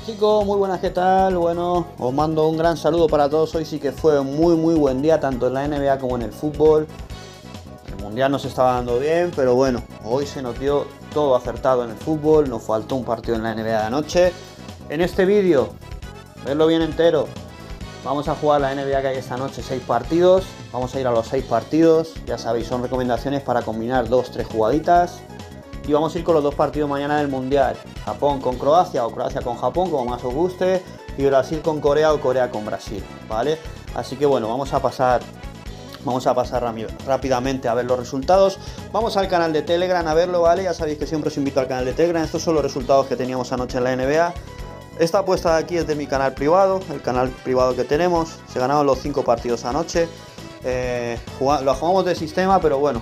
Chicos, muy buenas, ¿qué tal? Bueno, os mando un gran saludo para todos. Hoy sí que fue muy buen día, tanto en la NBA como en el fútbol. El mundial nos estaba dando bien, pero bueno, hoy se nos dio todo acertado en el fútbol. Nos faltó un partido en la NBA de anoche. En este vídeo, verlo bien entero, vamos a jugar la NBA que hay esta noche, 6 partidos. Vamos a ir a los 6 partidos, ya sabéis, son recomendaciones para combinar 2-3 jugaditas. Y vamos a ir con los 2 partidos mañana del mundial. Japón con Croacia o Croacia con Japón, como más os guste. Y Brasil con Corea o Corea con Brasil, ¿vale? Así que bueno, vamos a pasar rápidamente a ver los resultados. Vamos al canal de Telegram a verlo, ¿vale? Ya sabéis que siempre os invito al canal de Telegram. Estos son los resultados que teníamos anoche en la NBA. Esta apuesta de aquí es de mi canal privado, el canal privado que tenemos. Se ganaron los 5 partidos anoche. Lo jugamos de sistema, pero bueno,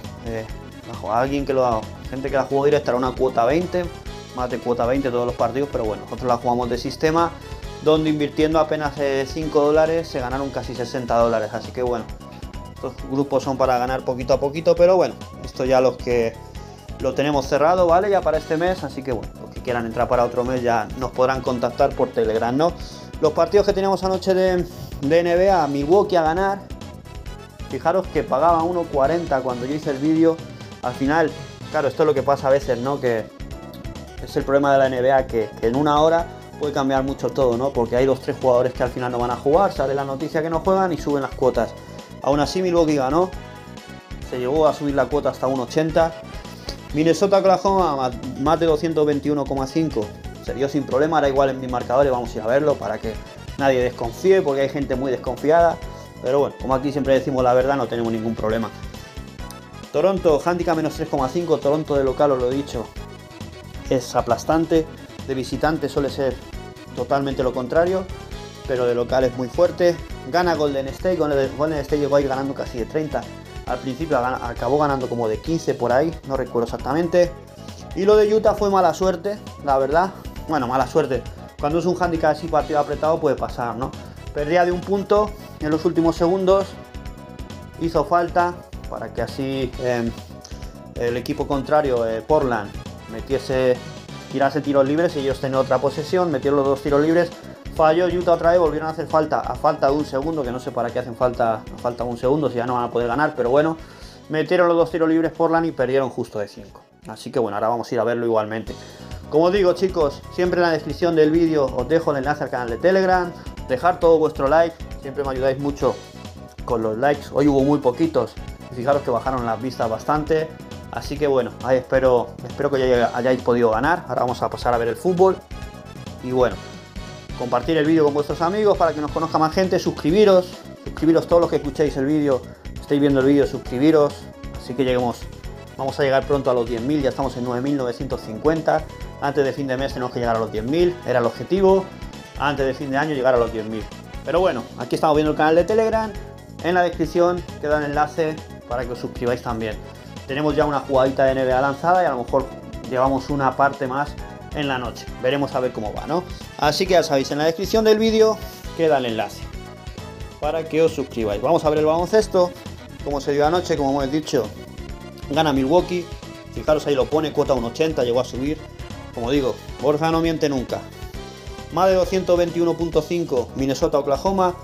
gente que la jugó directa era una cuota 20, más de cuota 20 todos los partidos, pero bueno, nosotros la jugamos de sistema, donde invirtiendo apenas $5 se ganaron casi $60, así que bueno, estos grupos son para ganar poquito a poquito, pero bueno, esto ya lo tenemos cerrado, ¿vale? Ya para este mes, así que bueno, los que quieran entrar para otro mes ya nos podrán contactar por Telegram, ¿no? Los partidos que teníamos anoche de NBA, Milwaukee a ganar, fijaros que pagaba 1.40 cuando yo hice el vídeo, al final. Claro, esto es lo que pasa a veces, ¿no? Que es el problema de la NBA, que en una hora puede cambiar mucho todo, ¿no? Porque hay 2-3 jugadores que al final no van a jugar, sale la noticia que no juegan y suben las cuotas. Aún así Milwaukee ganó, se llegó a subir la cuota hasta 1.80. Minnesota Oklahoma más de 221,5, se dio sin problema, ahora igual en mis marcadores, vamos a ir a verlo para que nadie desconfíe, porque hay gente muy desconfiada. Pero bueno, como aquí siempre decimos la verdad, no tenemos ningún problema. Toronto, handicap menos 3,5, Toronto de local, os lo he dicho, es aplastante, de visitante suele ser totalmente lo contrario, pero de local es muy fuerte. Gana Golden State, Golden State llegó a ir ganando casi de 30, al principio acabó ganando como de 15 por ahí, no recuerdo exactamente. Y lo de Utah fue mala suerte, la verdad, bueno, mala suerte, cuando es un handicap así partido apretado puede pasar, ¿no? Perdía de un punto en los últimos segundos, hizo falta para que así el equipo contrario, Portland, tirase tiros libres y ellos tenían otra posesión, metieron los 2 tiros libres, falló Utah otra vez, volvieron a hacer falta a falta de un segundo, que no sé para qué hacen falta a falta de un segundo si ya no van a poder ganar, pero bueno, metieron los 2 tiros libres Portland y perdieron justo de 5. Así que bueno, ahora vamos a ir a verlo igualmente. Como digo, chicos, siempre en la descripción del vídeo os dejo el enlace al canal de Telegram, dejar todo vuestro like, siempre me ayudáis mucho con los likes, hoy hubo muy poquitos. Fijaros que bajaron las vistas bastante, así que bueno, ahí espero que ya hayáis podido ganar. Ahora vamos a pasar a ver el fútbol y bueno, compartir el vídeo con vuestros amigos para que nos conozca más gente, suscribiros todos los que escuchéis el vídeo, estáis viendo el vídeo, suscribiros, así que vamos a llegar pronto a los 10.000, ya estamos en 9.950, antes de fin de mes tenemos que llegar a los 10.000, era el objetivo, antes de fin de año llegar a los 10.000, pero bueno, aquí estamos viendo el canal de Telegram, en la descripción queda el enlace para que os suscribáis también. Tenemos ya una jugadita de NBA lanzada y a lo mejor llevamos una parte más en la noche. Veremos a ver cómo va, ¿no? Así que ya sabéis, en la descripción del vídeo queda el enlace para que os suscribáis. Vamos a ver el baloncesto, como se dio anoche, como hemos dicho, gana Milwaukee. Fijaros ahí lo pone, cuota 1.80, llegó a subir. Como digo, Borja no miente nunca. Más de 221.5, Minnesota Oklahoma,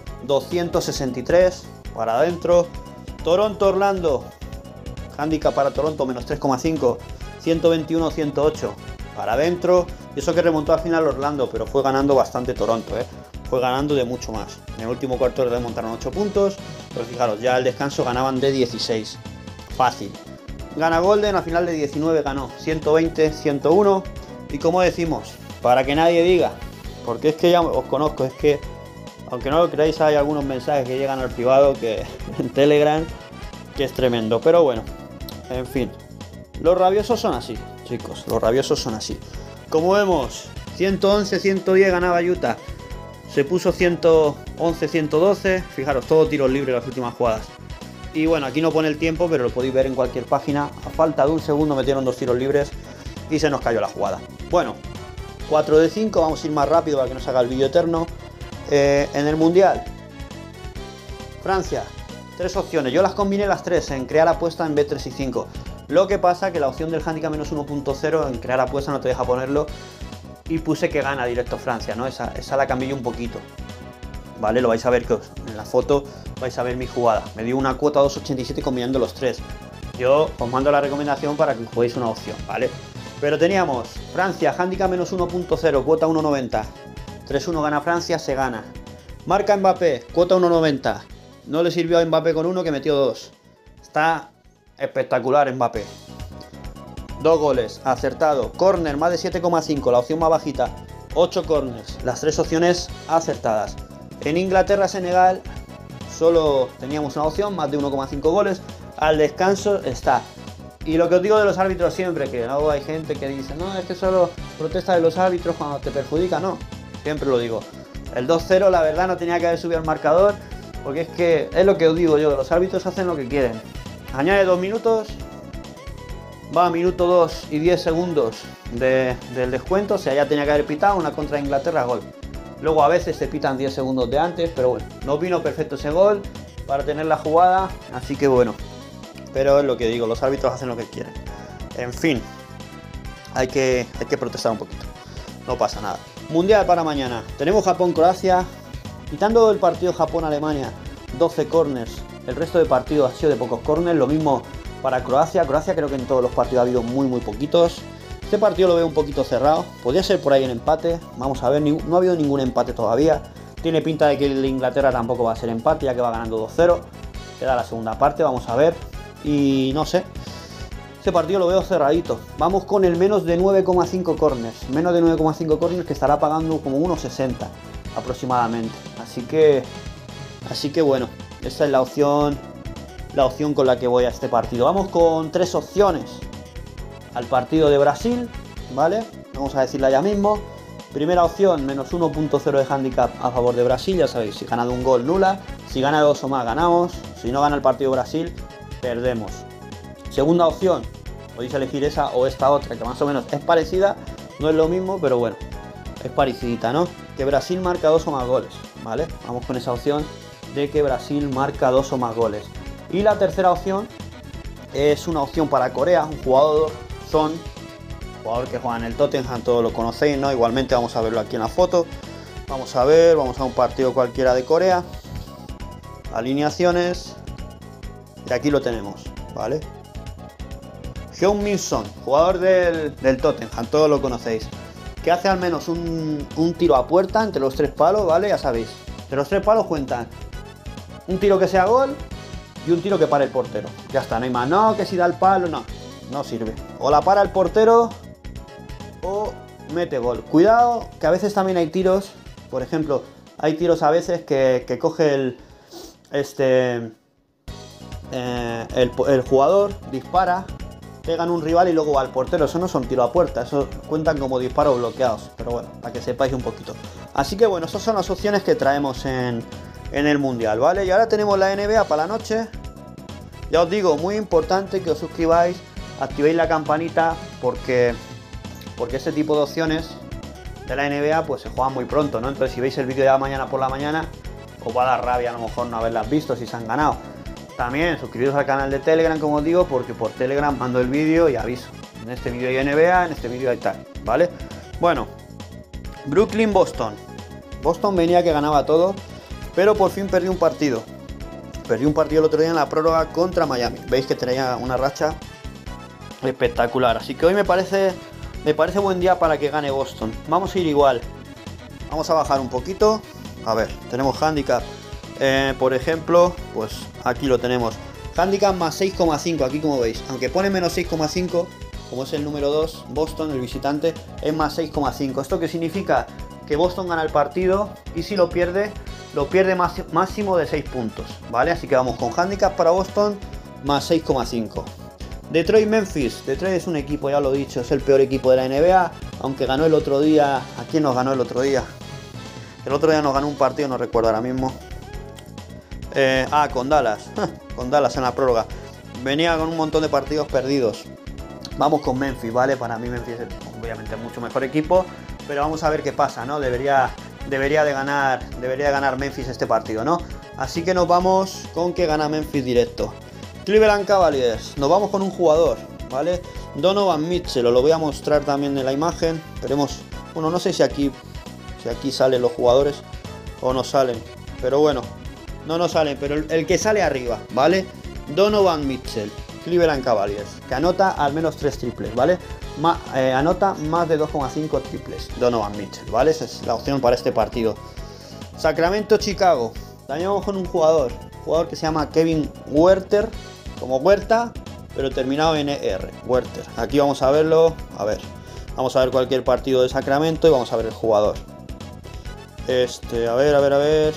263 para adentro. Toronto Orlando, handicap para Toronto menos 3,5, 121-108 para adentro. Y eso que remontó al final Orlando, pero fue ganando bastante Toronto, fue ganando de mucho más. En el último cuarto remontaron 8 puntos, pero fijaros, ya al descanso ganaban de 16, fácil. Gana Golden, al final de 19 ganó 120-101. Y como decimos, para que nadie diga, porque es que ya os conozco, es que aunque no lo creáis, hay algunos mensajes que llegan al privado que en Telegram, que es tremendo. Pero bueno, en fin, los rabiosos son así, chicos, los rabiosos son así. Como vemos, 111-110 ganaba Utah, se puso 111-112, fijaros, todo tiros libres las últimas jugadas. Y bueno, aquí no pone el tiempo, pero lo podéis ver en cualquier página. A falta de un segundo metieron 2 tiros libres y se nos cayó la jugada. Bueno, 4 de 5, vamos a ir más rápido para que no se haga el vídeo eterno. En el mundial, Francia, 3 opciones, yo las combiné las 3 en crear apuesta en B3 y 5. Lo que pasa que la opción del handicap menos 1.0 en crear apuesta no te deja ponerlo y puse que gana directo Francia, ¿no? Esa la cambié un poquito, ¿vale? Lo vais a ver que en la foto vais a ver mi jugada. Me dio una cuota 2,87 combinando los tres. Yo os mando la recomendación para que juguéis una opción, ¿vale? Pero teníamos Francia, handicap menos 1.0, cuota 1,90. 3-1 gana Francia, se gana. Marca Mbappé, cuota 1,90. No le sirvió a Mbappé con uno que metió 2. Está espectacular Mbappé. 2 goles, acertado. Corner, más de 7,5, la opción más bajita. 8 corners, las 3 opciones acertadas. En Inglaterra-Senegal solo teníamos una opción, más de 1,5 goles. Al descanso está. Y lo que os digo de los árbitros siempre, que luego hay gente que dice, no, es que solo protesta de los árbitros cuando te perjudica. No, siempre lo digo. El 2-0 la verdad no tenía que haber subido al marcador, porque es que es lo que os digo yo, los árbitros hacen lo que quieren. Añade 2 minutos, va a minuto 2 y 10 segundos del descuento, o sea, ya tenía que haber pitado una contra Inglaterra, gol. Luego a veces se pitan 10 segundos de antes, pero bueno, no vino perfecto ese gol para tener la jugada, así que bueno. Pero es lo que digo, los árbitros hacen lo que quieren. En fin, hay que protestar un poquito. No pasa nada. Mundial para mañana. Tenemos Japón-Croacia. Quitando el partido Japón-Alemania, 12 corners. El resto de partidos ha sido de pocos corners. Lo mismo para Croacia. Croacia creo que en todos los partidos ha habido muy poquitos. Este partido lo veo un poquito cerrado. Podría ser por ahí en empate. Vamos a ver, no ha habido ningún empate todavía. Tiene pinta de que el de Inglaterra tampoco va a ser empate, ya que va ganando 2-0. Queda la segunda parte, vamos a ver. Y no sé, este partido lo veo cerradito. Vamos con el menos de 9,5 corners. Menos de 9,5 corners, que estará pagando como 1,60 aproximadamente. Así que bueno, esa es la opción con la que voy a este partido. Vamos con 3 opciones al partido de Brasil, ¿vale? Vamos a decirla ya mismo. Primera opción, menos 1.0 de handicap a favor de Brasil. Ya sabéis, si gana de un gol, nula. Si gana de 2 o más, ganamos. Si no gana el partido Brasil, perdemos. Segunda opción, podéis elegir esa o esta otra, que más o menos es parecida, no es lo mismo, pero bueno, es parecidita, ¿no? Que Brasil marca 2 o más goles, ¿vale? Vamos con esa opción de que Brasil marca 2 o más goles. Y la tercera opción es una opción para Corea, un jugador que juega en el Tottenham, todos lo conocéis, ¿no? Igualmente vamos a verlo aquí en la foto. Vamos a un partido cualquiera de Corea. Alineaciones. Y aquí lo tenemos, ¿vale? Heung-min Son, jugador del Tottenham, todos lo conocéis. Que hace al menos un tiro a puerta entre los 3 palos, ¿vale? Ya sabéis. De los 3 palos cuentan un tiro que sea gol y un tiro que pare el portero. Ya está, no hay más. No, que si da el palo, no sirve. O la para el portero o mete gol. Cuidado, que a veces también hay tiros. Por ejemplo, hay tiros a veces que coge el jugador, dispara, pega en un rival y luego va al portero. Eso no son tiro a puerta, eso cuentan como disparos bloqueados. Pero bueno, para que sepáis un poquito. Así que bueno, esas son las opciones que traemos en el Mundial, ¿vale? Y ahora tenemos la NBA para la noche. Ya os digo, muy importante que os suscribáis, activéis la campanita, porque ese tipo de opciones de la NBA pues se juegan muy pronto, ¿no? Entonces si veis el vídeo ya mañana por la mañana, os va a dar rabia a lo mejor no haberlas visto si se han ganado. También suscribiros al canal de Telegram, como os digo, porque por Telegram mando el vídeo y aviso. En este vídeo hay NBA, en este vídeo hay tal, ¿vale? Bueno, Brooklyn-Boston. Boston venía que ganaba todo, pero por fin perdió un partido. Perdió un partido el otro día en la prórroga contra Miami. Veis que tenía una racha espectacular. Así que hoy me parece buen día para que gane Boston. Vamos a ir igual. Vamos a bajar un poquito. A ver, tenemos handicap. Por ejemplo, pues aquí lo tenemos. Handicap más 6,5, aquí como veis. Aunque pone menos 6,5, como es el número 2, Boston, el visitante, es más 6,5. ¿Esto qué significa? Que Boston gana el partido y si lo pierde máximo de 6 puntos, ¿vale? Así que vamos con handicap para Boston más 6,5. Detroit-Memphis. Detroit es un equipo, ya lo he dicho, es el peor equipo de la NBA, aunque ganó el otro día. ¿A quién nos ganó el otro día? El otro día nos ganó un partido, no recuerdo ahora mismo. Con Dallas. Con Dallas en la prórroga. Venía con un montón de partidos perdidos. Vamos con Memphis, ¿vale? Para mí Memphis es obviamente mucho mejor equipo, pero vamos a ver qué pasa, ¿no? Debería de ganar Memphis este partido, ¿no? Así que nos vamos con que gana Memphis directo. Cleveland Cavaliers. Nos vamos con un jugador, ¿vale? Donovan Mitchell, os lo voy a mostrar también en la imagen. Esperemos. Bueno, no sé si aquí salen los jugadores o no salen. Pero bueno, no nos salen. Pero el que sale arriba, ¿vale? Donovan Mitchell, Cleveland Cavaliers, que anota al menos 3 triples, ¿vale? Anota más de 2,5 triples. Donovan Mitchell, ¿vale? Esa es la opción para este partido. Sacramento, Chicago. También vamos con un jugador que se llama Kevin Huerter, como Huerta, pero terminado en ER, Huerter. Aquí vamos a verlo, vamos a ver cualquier partido de Sacramento y vamos a ver el jugador. A ver.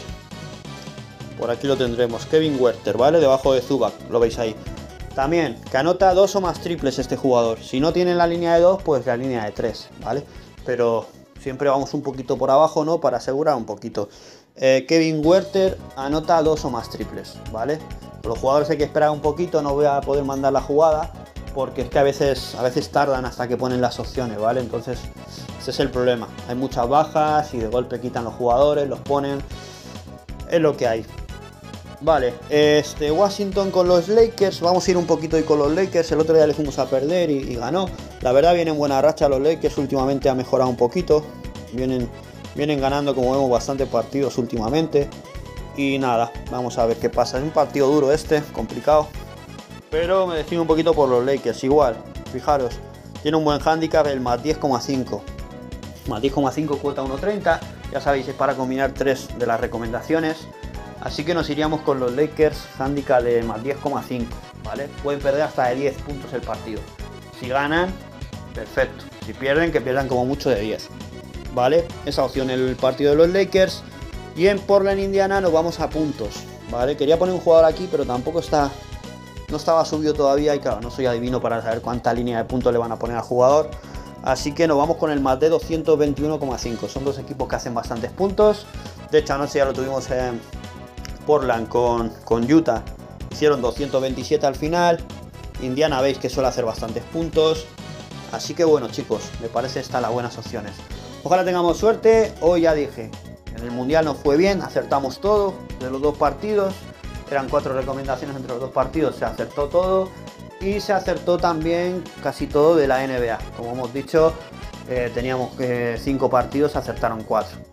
Por aquí lo tendremos, Kevin Huerter, ¿vale? Debajo de Zubac, lo veis ahí. También, que anota 2 o más triples este jugador. Si no tiene la línea de 2, pues la línea de 3, ¿vale? Pero siempre vamos un poquito por abajo, ¿no? Para asegurar un poquito. Kevin Huerter anota 2 o más triples, ¿vale? Los jugadores hay que esperar un poquito, no voy a poder mandar la jugada, porque es que a veces tardan hasta que ponen las opciones, ¿vale? Entonces, ese es el problema. Hay muchas bajas y de golpe quitan los jugadores, los ponen. Es lo que hay. Vale, Washington con los Lakers. Vamos a ir un poquito hoy con los Lakers. El otro día le fuimos a perder y ganó. La verdad vienen buena racha los Lakers. Últimamente ha mejorado un poquito. Vienen ganando, como vemos, bastantes partidos últimamente. Y nada, vamos a ver qué pasa. Es un partido duro complicado. Pero me decido un poquito por los Lakers. Igual, fijaros, tiene un buen handicap, el más 10,5. Más 10,5 cuota 1.30. Ya sabéis, es para combinar 3 de las recomendaciones. Así que nos iríamos con los Lakers, handicap de más 10,5, ¿vale? Pueden perder hasta de 10 puntos el partido. Si ganan, perfecto. Si pierden, que pierdan como mucho de 10, ¿vale? Esa opción el partido de los Lakers. Y en Portland, Indiana, nos vamos a puntos, ¿vale? Quería poner un jugador aquí, pero tampoco no estaba subido todavía. Y claro, no soy adivino para saber cuánta línea de puntos le van a poner al jugador. Así que nos vamos con el más de 221,5. Son dos equipos que hacen bastantes puntos. De hecho, anoche ya lo tuvimos en Portland con Utah, hicieron 227 al final. Indiana veis que suele hacer bastantes puntos. Así que bueno, chicos, me parece estas las buenas opciones. Ojalá tengamos suerte. Hoy ya dije, en el mundial nos fue bien, acertamos todo de los 2 partidos. Eran 4 recomendaciones entre los 2 partidos, se acertó todo. Y se acertó también casi todo de la NBA. Como hemos dicho, teníamos 5 partidos, se acertaron 4.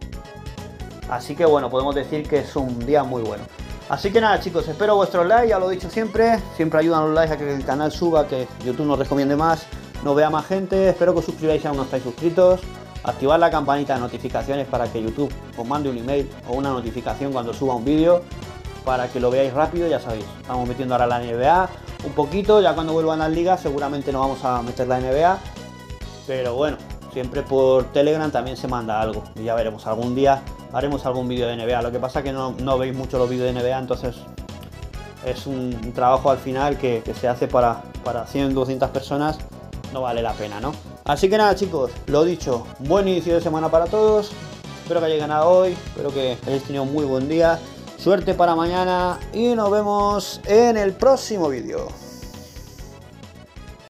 Así que bueno, podemos decir que es un día muy bueno. Así que nada, chicos, espero vuestros likes, ya lo he dicho siempre ayudan los likes a que el canal suba, que YouTube nos recomiende más, nos vea más gente. Espero que os suscribáis si aún no estáis suscritos. Activad la campanita de notificaciones para que YouTube os mande un email o una notificación cuando suba un vídeo, para que lo veáis rápido. Ya sabéis, estamos metiendo ahora la NBA un poquito, ya cuando vuelvan las ligas seguramente no vamos a meter la NBA, pero bueno, siempre por Telegram también se manda algo y ya veremos, algún día haremos algún vídeo de NBA. Lo que pasa es que no veis mucho los vídeos de NBA, entonces es un trabajo al final que se hace para 100, 200 personas, no vale la pena, ¿no? Así que nada, chicos, lo dicho, buen inicio de semana para todos. Espero que hayáis ganado hoy, espero que hayáis tenido un muy buen día. Suerte para mañana y nos vemos en el próximo vídeo.